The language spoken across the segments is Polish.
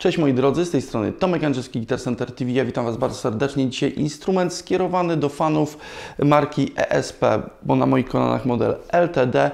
Cześć moi drodzy, z tej strony Tomek Andrzejewski, Guitar Center TV. Ja witam Was bardzo serdecznie. Dzisiaj instrument skierowany do fanów marki ESP, bo na moich kolanach model LTD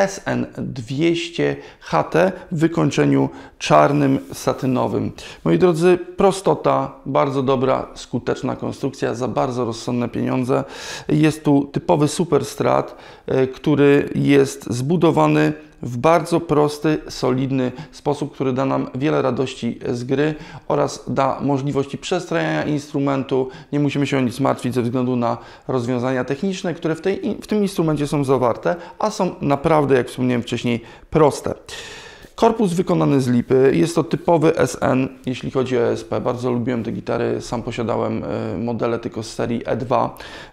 SN200 HT w wykończeniu czarnym, satynowym. Moi drodzy, prostota, bardzo dobra, skuteczna konstrukcja za bardzo rozsądne pieniądze. Jest tu typowy super strat, który jest zbudowany w bardzo prosty, solidny sposób, który da nam wiele radości z gry oraz da możliwości przestrajania instrumentu. Nie musimy się o nic martwić ze względu na rozwiązania techniczne, które w tym instrumencie są zawarte, a są naprawdę, jak wspomniałem wcześniej, proste. Korpus wykonany z lipy, jest to typowy SN, jeśli chodzi o ESP. Bardzo lubiłem te gitary, sam posiadałem modele tylko z serii E2.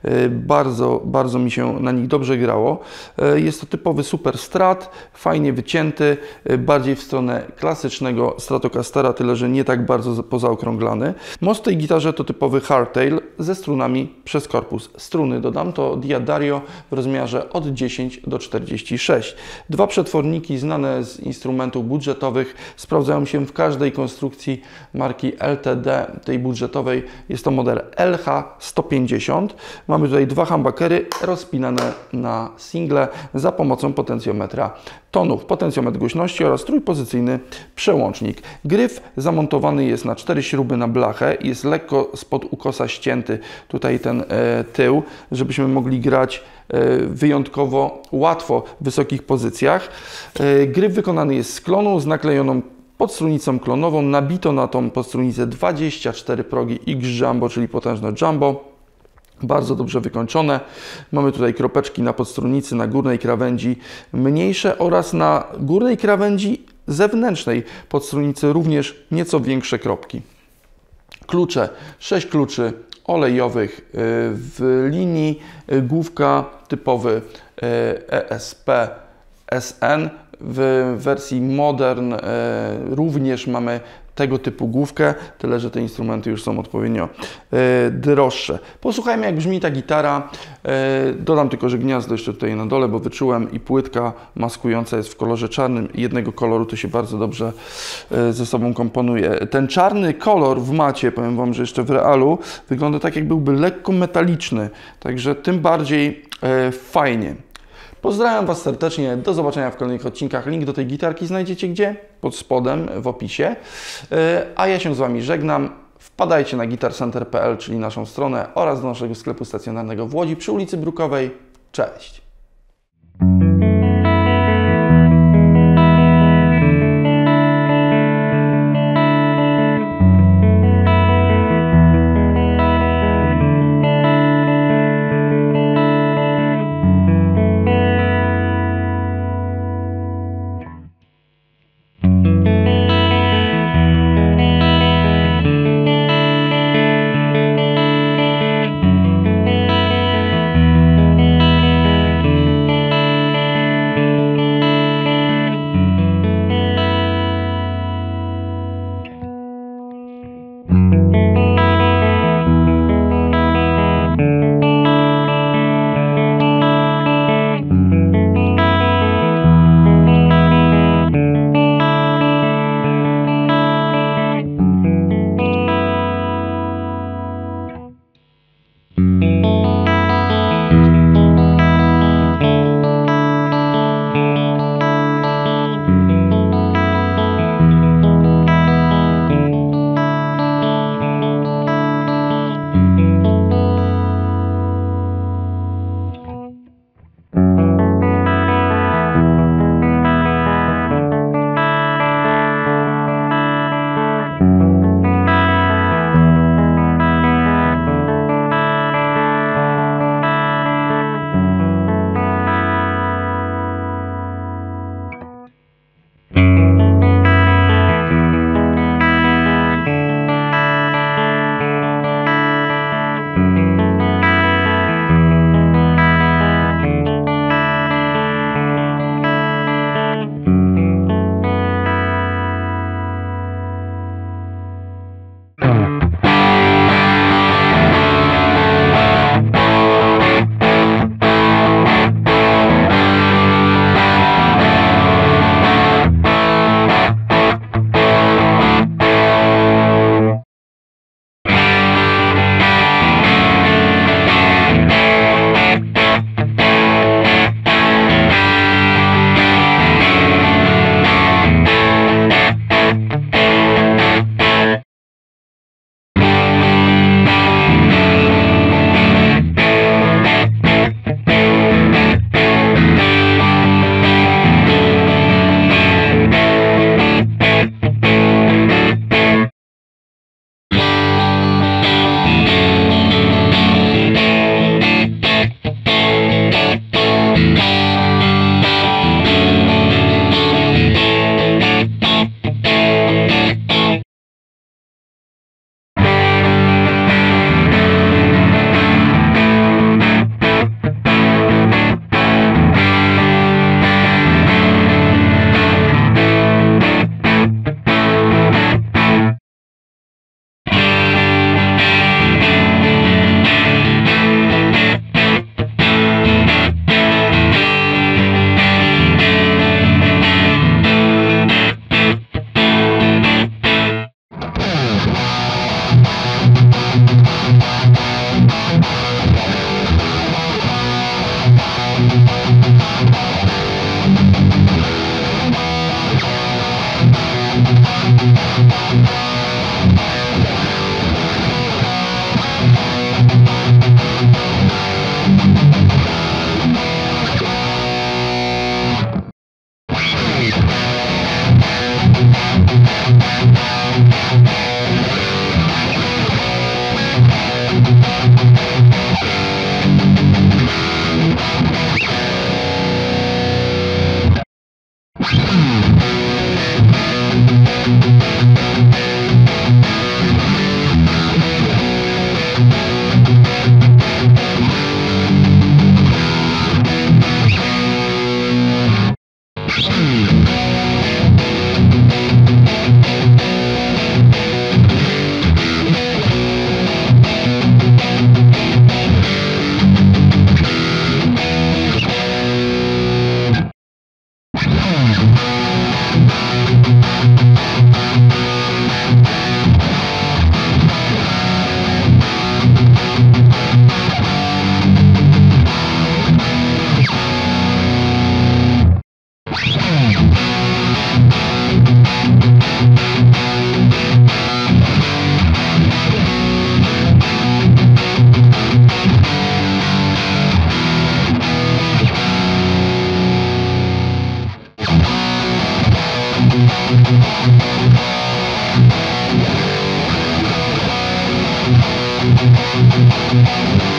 Bardzo mi się na nich dobrze grało. Jest to typowy super strat, fajnie wycięty, bardziej w stronę klasycznego Stratocastera, tyle że nie tak bardzo pozaokrąglany. Most w tej gitarze to typowy hardtail ze strunami przez korpus. Struny, dodam, to D'Addario w rozmiarze od 10 do 46. Dwa przetworniki znane z instrumentów budżetowych sprawdzają się w każdej konstrukcji marki LTD, tej budżetowej. Jest to model LH150. Mamy tutaj dwa humbuckery rozpinane na single za pomocą potencjometra tonów, potencjometr głośności oraz trójpozycyjny przełącznik. Gryf zamontowany jest na 4 śruby na blachę, jest lekko spod ukosa ścięty tutaj ten tył, żebyśmy mogli grać wyjątkowo łatwo w wysokich pozycjach. Gryf wykonany jest z klonu z naklejoną podstrunicą klonową. Nabito na tą podstrunicę 24 progi X-Jumbo, czyli potężne jumbo. Bardzo dobrze wykończone. Mamy tutaj kropeczki na podstrunicy, na górnej krawędzi mniejsze oraz na górnej krawędzi zewnętrznej podstrunicy również nieco większe kropki. Klucze, 6 kluczy olejowych w linii, główka typowy ESP SN. W wersji Modern również mamy tego typu główkę, tyle że te instrumenty już są odpowiednio droższe. Posłuchajmy, jak brzmi ta gitara. Dodam tylko, że gniazdo jeszcze tutaj na dole, bo wyczułem, i płytka maskująca jest w kolorze czarnym. Jednego koloru to się bardzo dobrze ze sobą komponuje. Ten czarny kolor w macie, powiem Wam, że jeszcze w realu wygląda tak, jak byłby lekko metaliczny, także tym bardziej fajnie. Pozdrawiam Was serdecznie, do zobaczenia w kolejnych odcinkach. Link do tej gitarki znajdziecie gdzie? Pod spodem w opisie. A ja się z Wami żegnam. Wpadajcie na guitarcenter.pl, czyli naszą stronę, oraz do naszego sklepu stacjonarnego w Łodzi przy ulicy Brukowej. Cześć! Thank